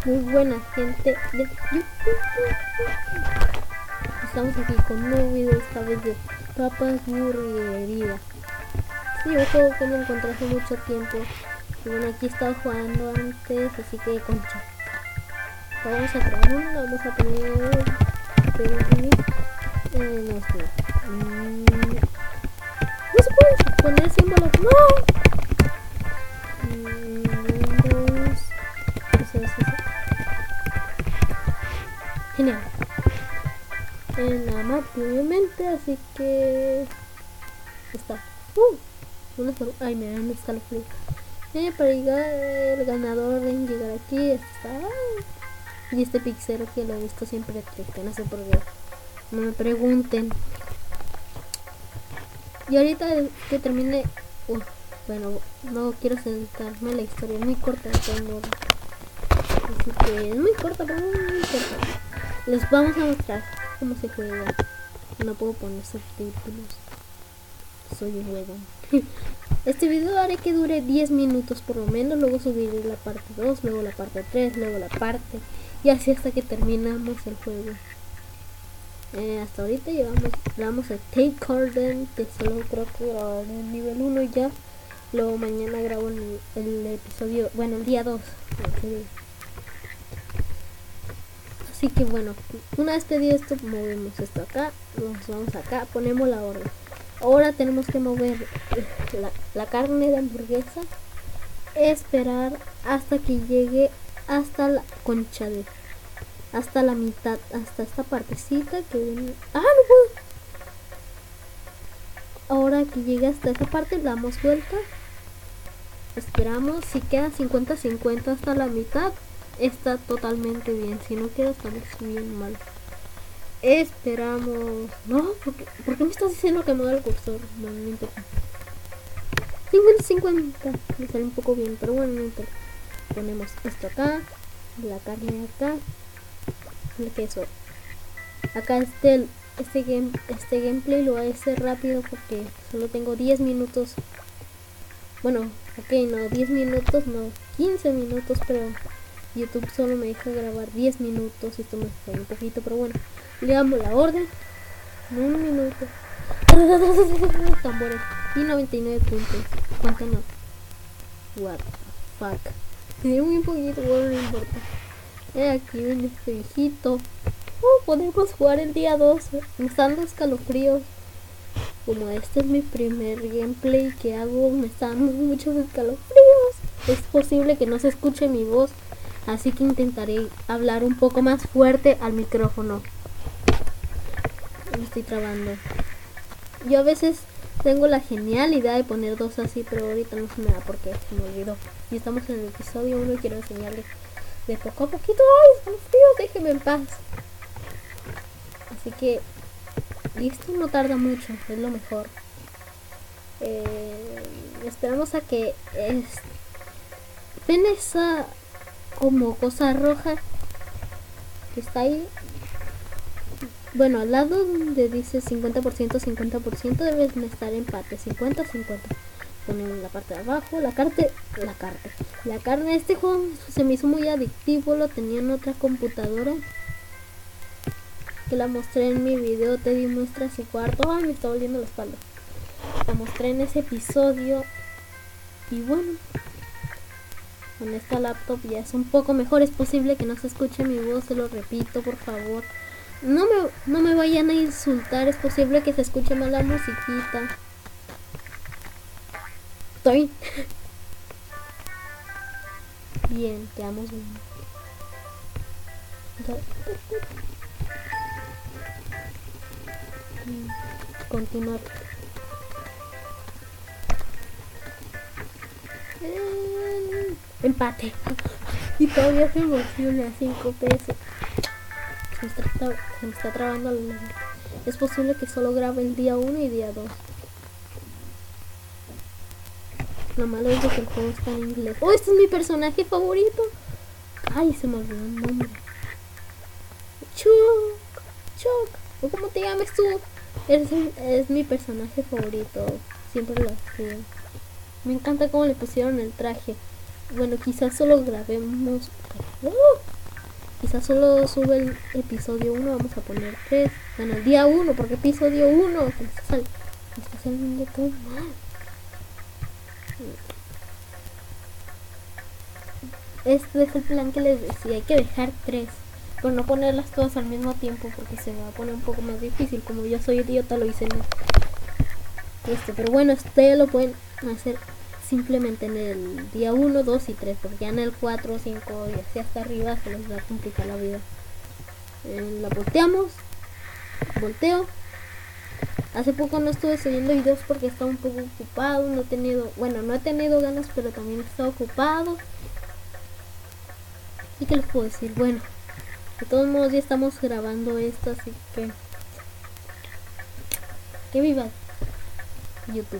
Muy buena gente de YouTube. Estamos aquí con un nuevo video, esta vez de papas burguería. Sí, un juego que no encontré hace mucho tiempo. Y bueno, aquí he estado jugando antes, así que concha. Vamos a traer uno, vamos a poner... no sé. No se puede poner símbolos, no. Windows. Genial. En la map obviamente, así que está. Ay, me dan un escalofrío. Para llegar el ganador en llegar aquí está. Y este pixero que lo he visto siempre triste, no sé por qué. No me pregunten. Y ahorita que termine, bueno, no quiero sentarme en la historia, es muy corta de todo modo. Así que es muy corta, pero muy corta. Les vamos a mostrar cómo se juega. No puedo poner subtítulos. Soy un huevón. Este video haré que dure 10 minutos por lo menos. Luego subiré la parte 2, luego la parte 3, luego la parte. Y así hasta que terminamos el juego. Hasta ahorita vamos a Take Garden, que solo creo que grabó en el nivel 1 ya. Luego mañana grabo el episodio, bueno, el día 2. Así que bueno, una vez pedido esto, movemos esto acá, nos vamos acá, ponemos la orden. Ahora tenemos que mover la carne de hamburguesa, esperar hasta que llegue hasta la concha de, hasta la mitad, hasta esta partecita que viene. ¡Ah, no puedo! Ahora que llegue hasta esa parte, le damos vuelta, esperamos. Si queda 50-50 hasta la mitad, está totalmente bien. Si no queda, estamos bien mal. Esperamos. No, ¿por qué me estás diciendo que mueva el cursor? No, no importa. 50-50. Me sale un poco bien, pero bueno, no importa. Ponemos esto acá, la carne acá, el queso. Acá este gameplay lo voy a hacer rápido porque solo tengo 10 minutos. Bueno, ok, no 10 minutos, no 15 minutos, pero YouTube solo me deja grabar 10 minutos. Esto me fue un poquito, pero bueno. Le damos la orden. En un minuto. Tambores. Y 99 puntos. ¿Cuánto no? What the fuck. Me dio muy poquito, bueno, no importa. Aquí viene este viejito. Podemos jugar el día 2. Me están dando escalofríos. Como este es mi primer gameplay que hago, me están dando muchos escalofríos. Es posible que no se escuche mi voz, así que intentaré hablar un poco más fuerte al micrófono. Me estoy trabando. Yo a veces tengo la genial idea de poner dos así, pero ahorita no se me da porque se me olvidó. Y estamos en el episodio 1 y quiero enseñarles de poco a poquito. ¡Ay, escalofríos! Déjenme en paz. Así que listo, no tarda mucho, es lo mejor. Esperamos a que ven esa como cosa roja que está ahí. Bueno, al lado donde dice 50%, 50% debe estar empate, 50-50. Ponemos la parte de abajo, la carne. Este juego se me hizo muy adictivo, lo tenía en otra computadora que la mostré en mi video. Teddy muestra su cuarto. Ay, me está doliendo la espalda. La mostré en ese episodio. Y bueno, con esta laptop ya es un poco mejor. Es posible que no se escuche mi voz, se lo repito, por favor. No me vayan a insultar. Es posible que se escuche mal la musiquita. Estoy bien, quedamos bien. Continuar. Empate. Y todavía se emociona. 5 pesos. Se me está trabando la lengua. Es posible que solo grabe el día 1 y día 2. Lo malo es que el juego está en inglés. ¡Oh, este es mi personaje favorito! Ay, se me olvidó el nombre. Chuck. ¿O cómo te llamas tú? Es mi personaje favorito. Siempre lo hacía. Me encanta cómo le pusieron el traje. Bueno, quizás solo grabemos. quizás solo sube el episodio 1, vamos a poner 3. Bueno, el día 1, porque episodio 1, me está saliendo todo mal. Este es el plan que les decía, hay que dejar 3, pero no ponerlas todas al mismo tiempo porque se va a poner un poco más difícil. Como yo soy idiota, lo hice en pero bueno, ustedes lo pueden hacer simplemente en el día 1, 2 y 3, porque ya en el 4, 5 y así hasta arriba se les va a complicar la vida. La volteo. Hace poco no estuve subiendo videos porque estaba un poco ocupado, no he tenido ganas, pero también he estado ocupado. ¿Y qué les puedo decir? Bueno, de todos modos ya estamos grabando esto, así que viva YouTube.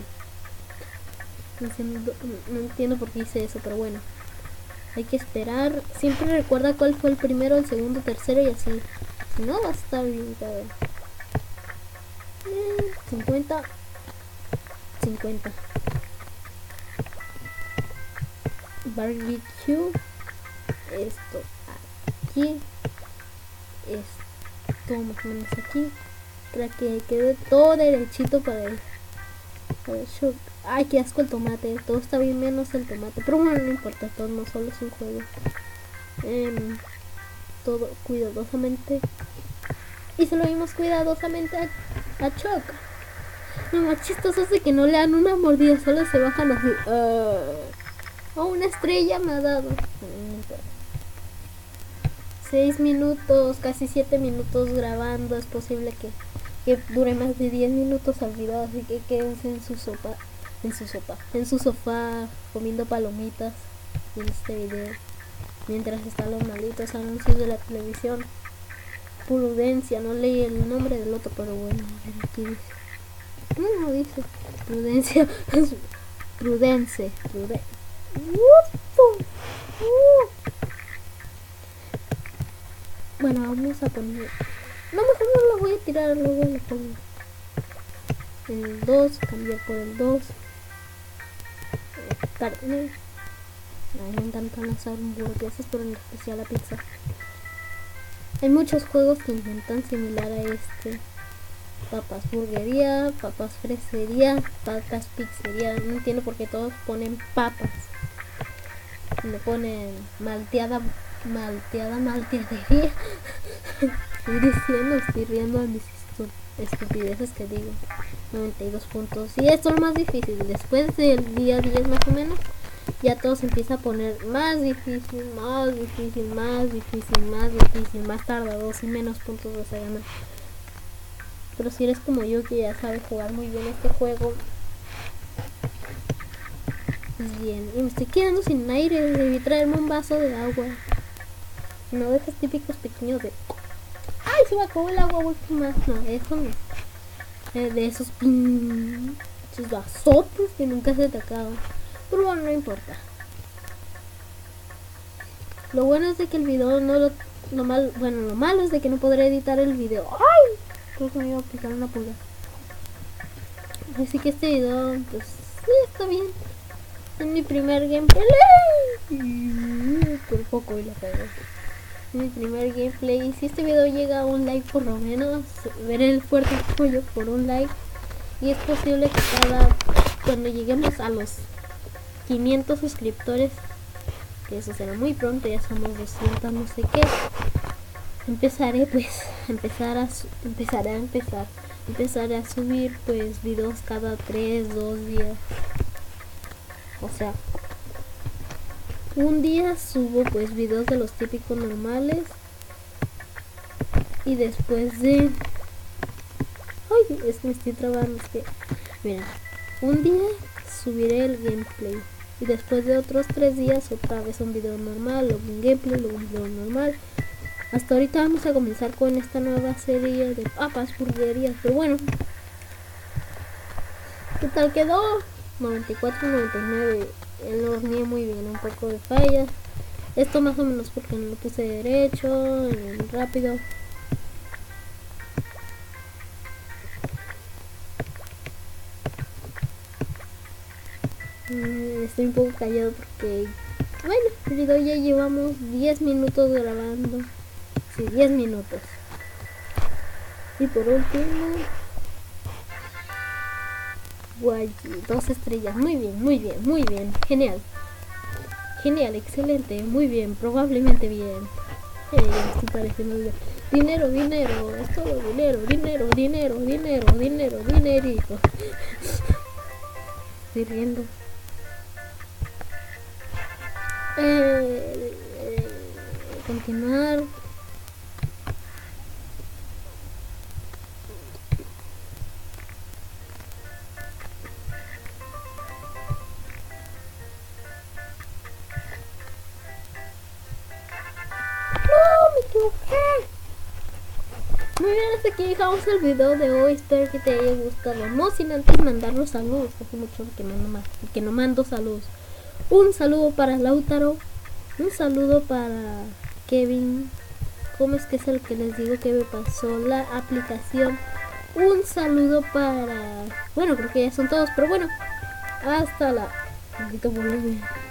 No entiendo por qué hice eso, pero bueno, hay que esperar. Siempre recuerda cuál fue el primero, el segundo, tercero y así. Si no, va a estar bien, cabrón. 50. Barbecue. Esto aquí. Esto más o menos aquí. Para que quede todo derechito para el show. Ay, qué asco el tomate. Todo está bien menos el tomate. Pero bueno, no importa. Todo no solo es un juego. Todo cuidadosamente. Y se lo dimos cuidadosamente a Choc. Lo más chistoso es de que no le dan una mordida. Solo se bajan así. Una estrella me ha dado. 6 minutos, casi 7 minutos grabando. Es posible que dure más de 10 minutos al video. Así que quédense en su sofá comiendo palomitas en este video mientras están los malditos anuncios de la televisión. Prudencia, no leí el nombre del otro, pero bueno, a ver, aquí dice. No dice Prudencia. Prudence. Bueno, vamos a poner. No, mejor no lo voy a tirar, luego lo pongo. El 2, cambiar por el 2. Carne. Ay, me encantan las hamburguesas, pero en especial la pizza. Hay muchos juegos que intentan similar a este. Papas burguería, papas fresería, papas pizzería. No entiendo por qué todos ponen papas. Le ponen malteadería. Estoy riendo de mis estupideces que digo. 92 puntos. Y esto es lo más difícil. Después del día 10 más o menos, ya todo se empieza a poner más difícil, más tardados y menos puntos vas a ganar. Pero si eres como yo, que ya sabe jugar muy bien este juego, pues bien. Y me estoy quedando sin aire. Debí traerme un vaso de agua. No de esos típicos pequeños de... ¡Ay! Se me acabó el agua, más. No, eso no. De esos pinches vasotes que nunca se te acaban. Pero bueno, no importa. Lo bueno es de que el video no lo... Lo malo es de que no podré editar el video. ¡Ay! Creo que me iba a picar una pulga. Así que este video, pues, sí, está bien. Es mi primer gameplay. Por poco y lo pego. Es mi primer gameplay. Y si este video llega a un like por lo menos, veré el fuerte apoyo por un like. Y es posible que cuando lleguemos a los 500 suscriptores, que eso será muy pronto, ya somos 200 no sé qué, empezaré a subir pues videos cada 2 días. O sea, un día subo pues videos de los típicos normales y después de... Ay, es que me estoy trabando, es que... Mira, un día subiré el gameplay y después de otros 3 días otra vez un video normal, luego un gameplay, luego un video normal. Hasta ahorita vamos a comenzar con esta nueva serie de papas burguerías, pero bueno, ¿qué tal quedó? 94, 99, lo horneé muy bien, un poco de fallas. Esto más o menos porque no lo puse derecho, rápido. Estoy un poco callado porque, bueno, el video ya llevamos 10 minutos grabando. Sí, 10 minutos. Y por último, Guayi, 2 estrellas. Muy bien, muy bien, muy bien. Genial. Genial, excelente, muy bien, probablemente bien. Ya estoy pareciendo bien. Dinero, dinero, es todo dinero, dinero, dinero, dinero, dinero, dinerito. Estoy riendo. Continuar. ¡No! ¡Me equivoqué! Muy bien, hasta aquí dejamos el video de hoy. Espero que te haya gustado. No sin antes mandar los saludos. Hace mucho que no mando saludos. Un saludo para Lautaro. Un saludo para Kevin. ¿Cómo es que es el que les digo que me pasó la aplicación? Un saludo para... Bueno, creo que ya son todos, pero bueno. Hasta la... Maldito volumen.